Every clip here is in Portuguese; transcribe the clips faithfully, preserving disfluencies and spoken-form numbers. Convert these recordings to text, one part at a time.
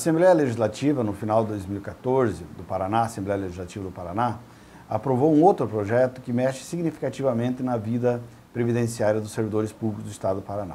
Assembleia Legislativa, no final de dois mil e quatorze, do Paraná, Assembleia Legislativa do Paraná, aprovou um outro projeto que mexe significativamente na vida previdenciária dos servidores públicos do Estado do Paraná.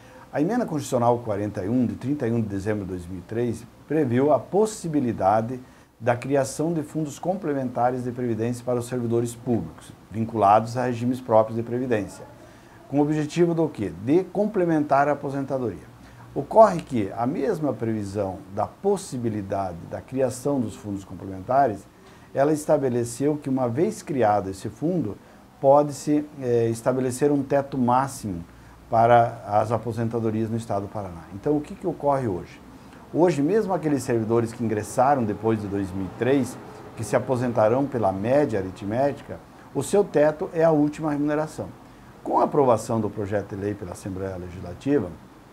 A Emenda Constitucional quarenta e um, de trinta e um de dezembro de dois mil e três, previu a possibilidade da criação de fundos complementares de previdência para os servidores públicos, vinculados a regimes próprios de previdência, com o objetivo do quê? De complementar a aposentadoria. Ocorre que a mesma previsão da possibilidade da criação dos fundos complementares, ela estabeleceu que, uma vez criado esse fundo, pode-se é, estabelecer um teto máximo para as aposentadorias no Estado do Paraná. Então, o que, que ocorre hoje? Hoje, mesmo aqueles servidores que ingressaram depois de dois mil e três, que se aposentarão pela média aritmética, o seu teto é a última remuneração. Com a aprovação do projeto de lei pela Assembleia Legislativa,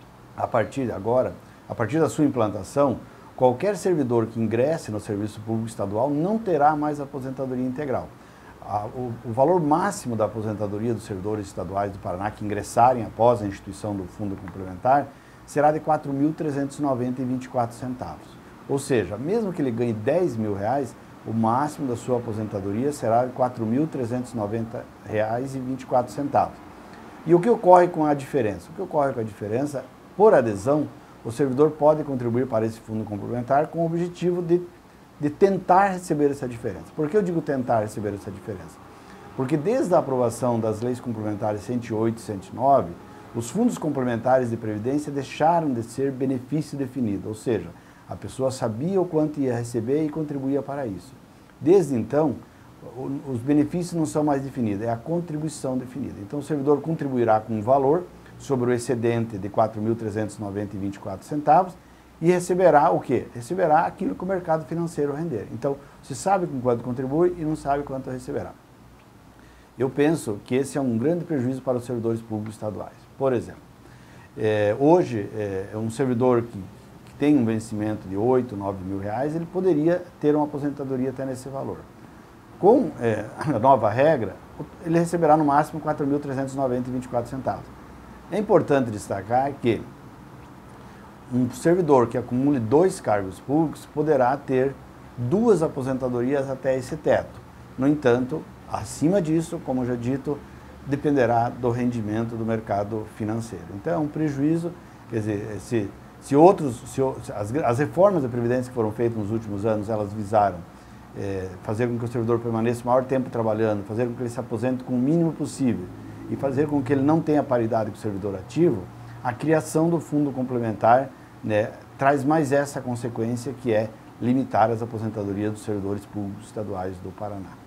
a partir de agora, a partir da sua implantação, qualquer servidor que ingresse no serviço público estadual não terá mais aposentadoria integral. O, o valor máximo da aposentadoria dos servidores estaduais do Paraná que ingressarem após a instituição do fundo complementar será de quatro mil trezentos e noventa reais e vinte e quatro centavos. Ou seja, mesmo que ele ganhe dez mil reais, o máximo da sua aposentadoria será de quatro mil trezentos e noventa reais e vinte e quatro centavos. E o que ocorre com a diferença? O que ocorre com a diferença, por adesão, o servidor pode contribuir para esse fundo complementar com o objetivo de, de tentar receber essa diferença. Por que eu digo tentar receber essa diferença? Porque desde a aprovação das leis complementares cento e oito e cento e nove, os fundos complementares de previdência deixaram de ser benefício definido, ou seja, a pessoa sabia o quanto ia receber e contribuía para isso. Desde então, os benefícios não são mais definidos, é a contribuição definida. Então, o servidor contribuirá com um valor sobre o excedente de quatro mil trezentos e noventa reais e vinte e quatro centavos e receberá o quê? Receberá aquilo que o mercado financeiro render. Então, você sabe com quanto contribui e não sabe quanto receberá. Eu penso que esse é um grande prejuízo para os servidores públicos estaduais. Por exemplo, é, hoje, é, um servidor que, que tem um vencimento de oito, nove mil reais, ele poderia ter uma aposentadoria até nesse valor. Com é, a nova regra, ele receberá no máximo quatro mil trezentos e noventa reais e vinte e quatro centavos. É importante destacar que um servidor que acumule dois cargos públicos poderá ter duas aposentadorias até esse teto. No entanto, acima disso, como já dito, dependerá do rendimento do mercado financeiro. Então é um prejuízo, quer dizer, se, se outros, se, as, as reformas da Previdência que foram feitas nos últimos anos, elas visaram é, fazer com que o servidor permaneça o maior tempo trabalhando, fazer com que ele se aposente com o mínimo possível e fazer com que ele não tenha paridade com o servidor ativo, a criação do fundo complementar, né, traz mais essa consequência, que é limitar as aposentadorias dos servidores públicos estaduais do Paraná.